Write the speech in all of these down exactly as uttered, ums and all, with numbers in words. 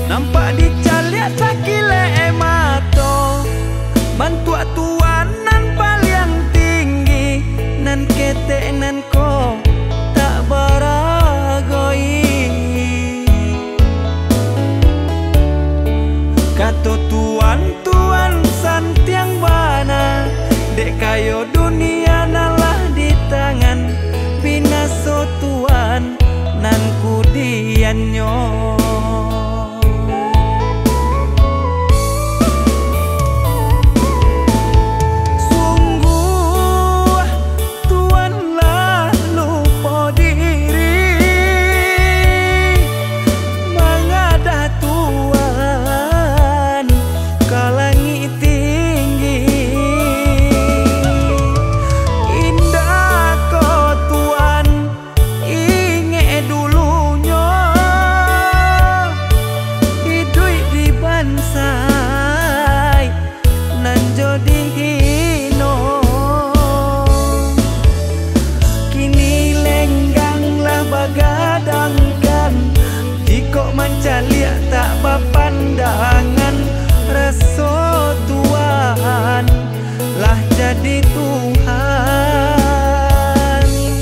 nampak dicaliak sakile mato, bantua tuan nan paling tinggi, nan ketek nan ko tak baragoi. Kato tuan tuan santiang bana, dek kayo dunia nalah di tangan, binaso tuan nan kudianyo. Mancaliak tak bapandangan, reso tuan lah jadi Tuhan.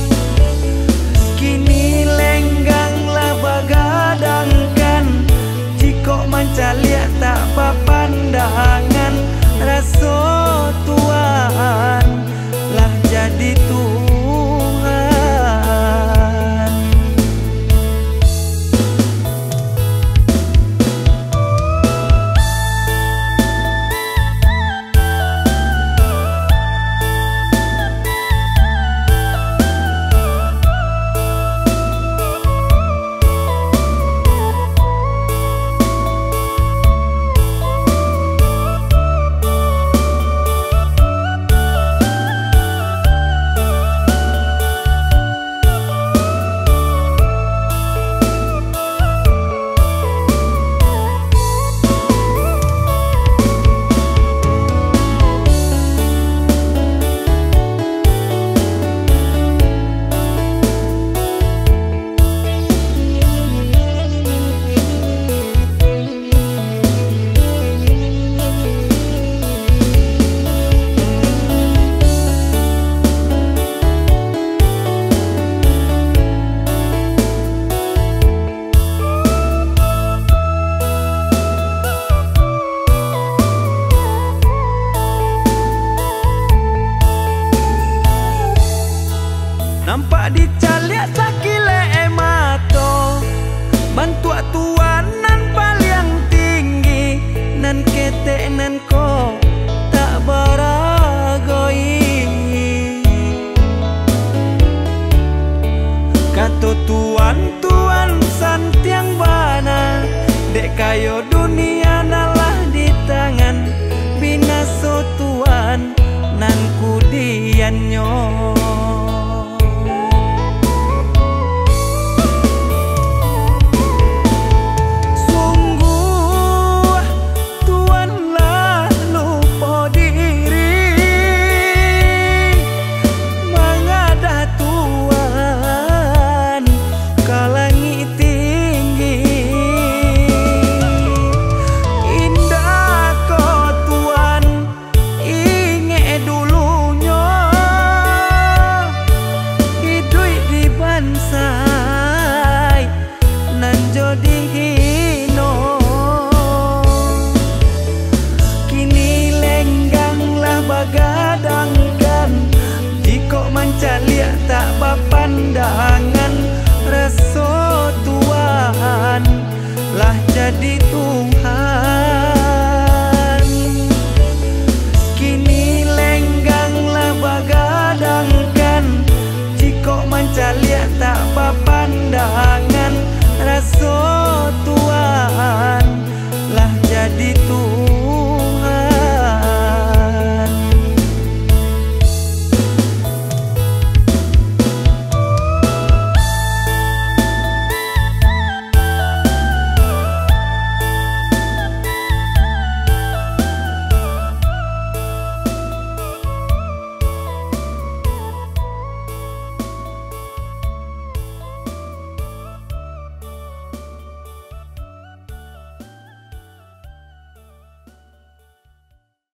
Kini lengganglah bagadangkan, jika mancaliak tak bapandangan, reso tuan lah jadi Tuhan. Nampak dicaliak sakile mato, bantua tuan nan paling tinggi, nan ketek nan ko tak baragoi. Kato tuan tuan santiang bana, dek kayo dunia nalah di tangan, binaso tuan nan kudianyo.